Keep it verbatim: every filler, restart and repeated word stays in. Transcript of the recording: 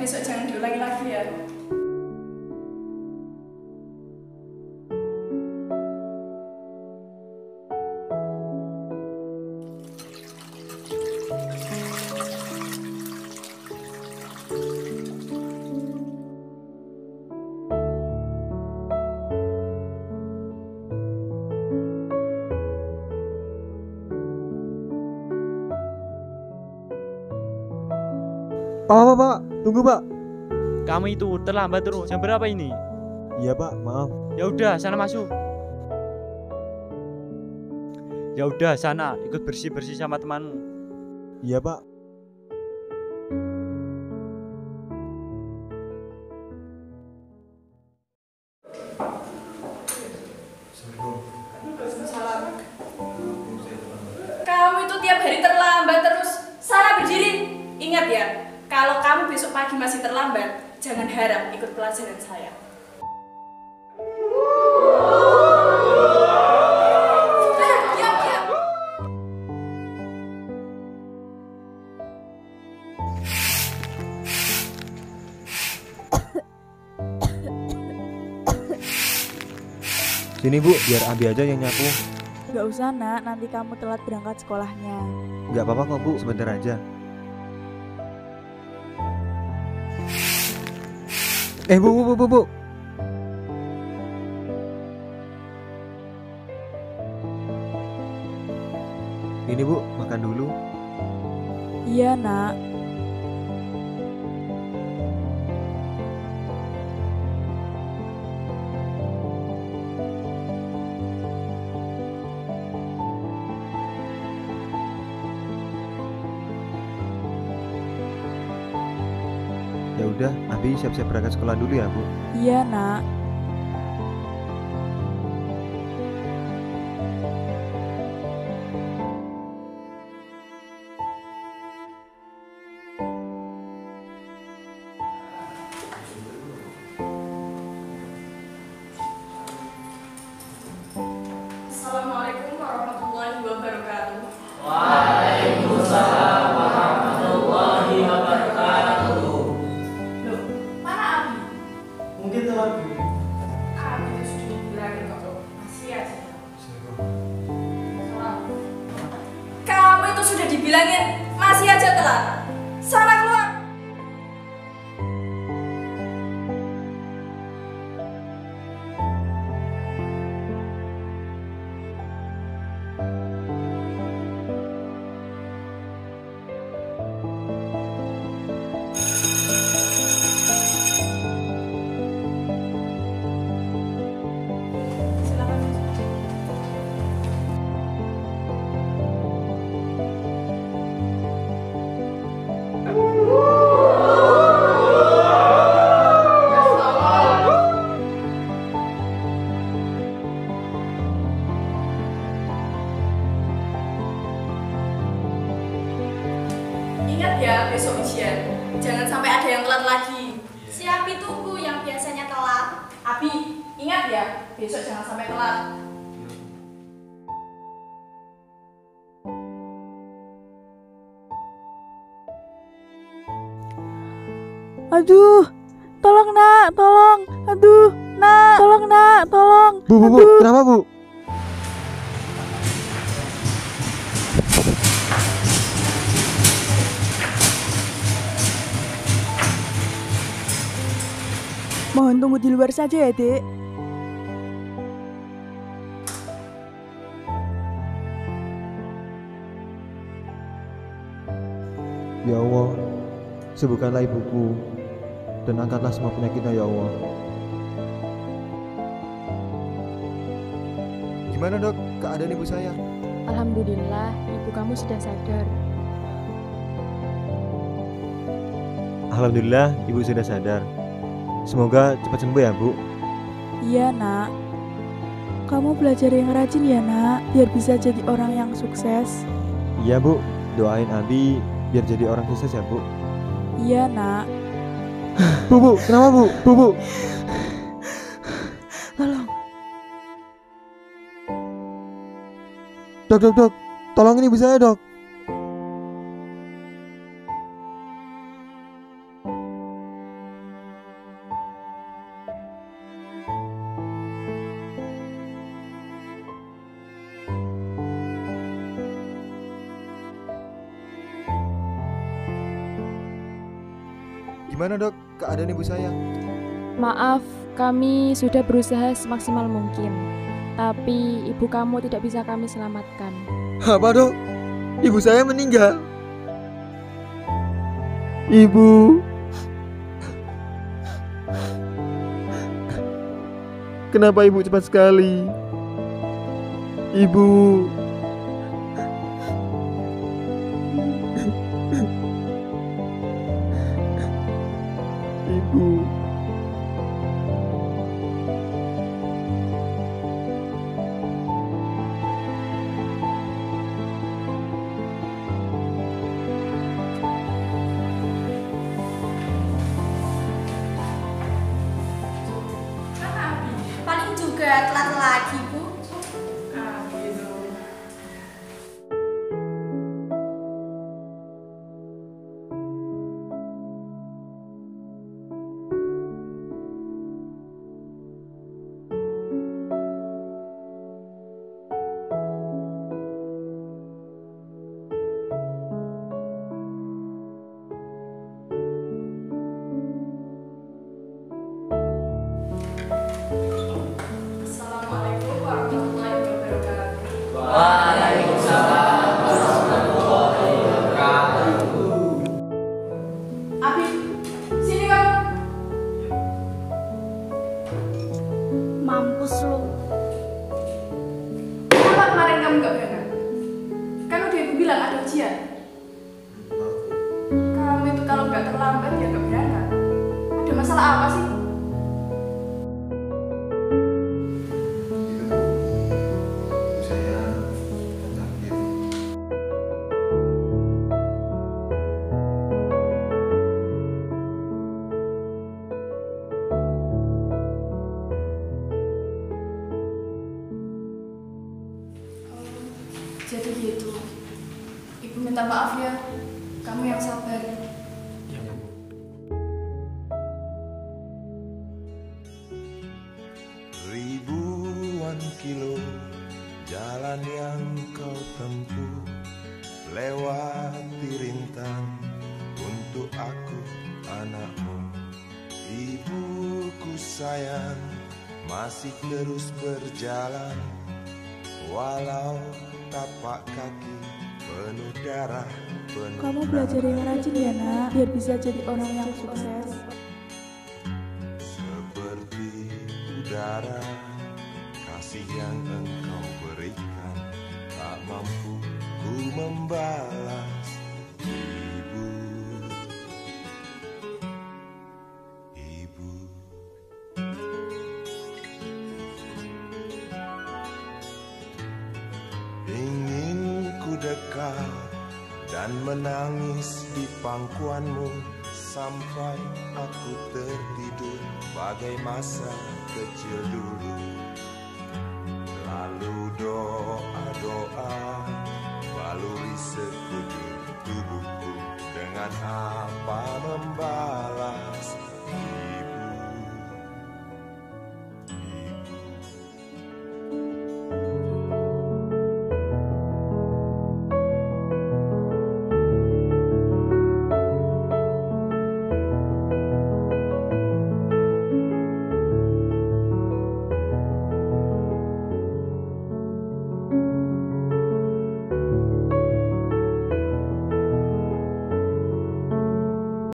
besok jangan diulangi lagi ya. Pak, pak, pak, tunggu pak. Kamu itu terlambat terus. Jam berapa ini? Iya pak, maaf. Ya udah, sana masuk. Ya udah, sana ikut bersih-bersih sama temanmu. Iya pak. Kamu itu tiap hari terlambat terus. Sana berdiri. Ingat ya, kalau kamu besok pagi masih terlambat, jangan harap ikut pelajaran saya. Ah, diam, diam. Sini bu, biar Abi aja yang nyapu. Gak usah nak, nanti kamu telat berangkat sekolahnya. Gak apa-apa kok bu, sebentar aja. Eh bu, bu, bu, bu, bu. Ini bu, makan dulu. Iya nak. Ya udah, Abi siap-siap berangkat sekolah dulu ya bu. Iya nak. Assalamualaikum warahmatullahi wabarakatuh. Waalaikumsalam warahmatullahi wabarakatuh. Loh, mana Abi? Mungkin telat Bu. Abi itu sudah dibilangin kok, masih aja. Salam. Kamu itu sudah dibilangin, masih aja telat. Sana keluar. Silakan. Ingat ya besok ujian, jangan sampai ada yang telat lagi. Si Abi tunggu yang biasanya telat. Abi, ingat ya, besok jangan sampai telat. Aduh, tolong nak, tolong. Aduh, nak, tolong nak, tolong. Bu, bu, bu, Aduh. kenapa bu? Mohon tunggu di luar saja ya, Dek. Ya Allah, sembuhkanlah ibuku dan angkatlah semua penyakitnya ya Allah. Gimana dok, keadaan ibu saya? Alhamdulillah, ibu kamu sudah sadar. Alhamdulillah, ibu sudah sadar. Semoga cepat sembuh ya bu. Iya nak. Kamu belajar yang rajin ya nak, biar bisa jadi orang yang sukses. Iya bu, doain Abi biar jadi orang sukses ya bu. Iya nak. Bu, bu, kenapa bu? Bu, bu. Tolong. Dok, dok, dok, tolongin ibu saya dok. Gimana dok keadaan ibu saya? Maaf, kami sudah berusaha semaksimal mungkin. Tapi ibu kamu tidak bisa kami selamatkan. Apa dok? Ibu saya meninggal. Ibu. Kenapa ibu cepat sekali? Ibu. Ibu. Paling juga telat lagi, Bu. Ah, gitu. Assalamualaikum warahmatullahi wabarakatuh. Waalaikumsalam warahmatullahi wabarakatuh. Abi, sini kamu. Mampus lu. Kenapa kemarin kamu nggak berangkat? Kan udah ibu bilang ada ujian. Kamu itu kalau nggak terlambat ya nggak berangkat. Ada masalah apa sih? Jadi gitu. Ibu minta maaf ya. Kamu yang sabar. Ribuan kilo jalan yang kau tempuh, lewati rintang untuk aku anakmu. Ibuku sayang masih terus berjalan, walau tapak kaki penuh darah, penuh Kamu belajar yang rajin ya nak, biar bisa jadi orang yang sukses. seperti udara. Kasih yang engkau berikan tak mampu ku membalas. Ibu, ibu. Ingin ku dekat dan menangis di pangkuanmu sampai aku tertidur bagai masa kecil dulu.